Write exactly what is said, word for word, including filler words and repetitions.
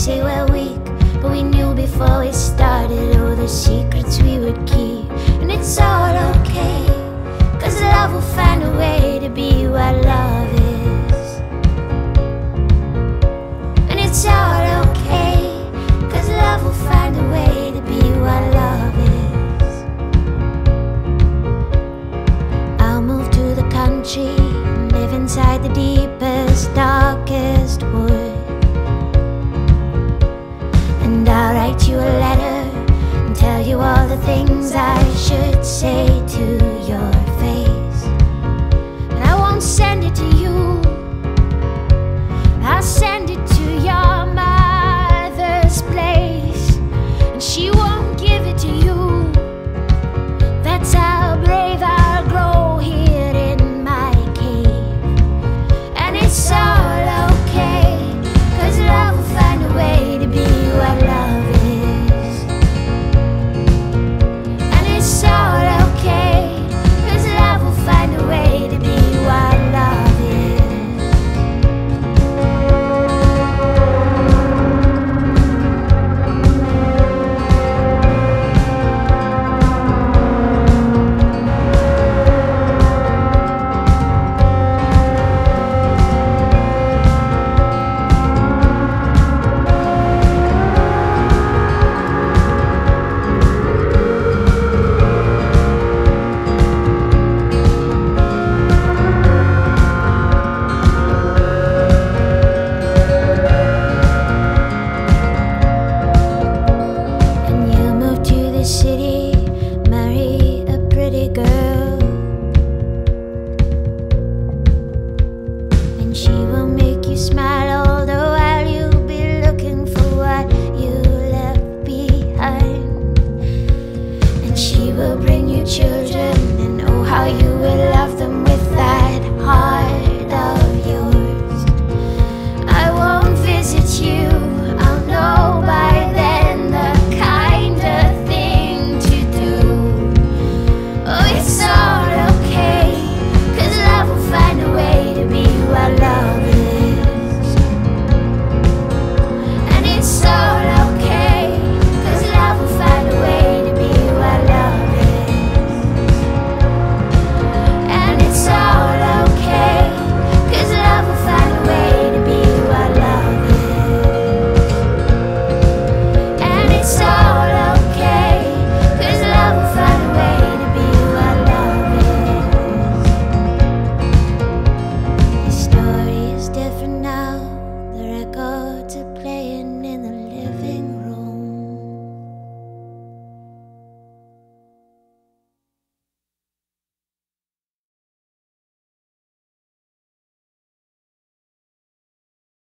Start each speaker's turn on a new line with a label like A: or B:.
A: say we're weak, but we knew before we started all the secrets we would keep. And it's all okay, cause love will find a way to be what love is. And it's all okay, cause love will find a way to be what love is. I'll move to the country and live inside the deepest, darkest wood. And I'll write you a letter and tell you all the things I should say to your face. But I won't send it to you, I'll send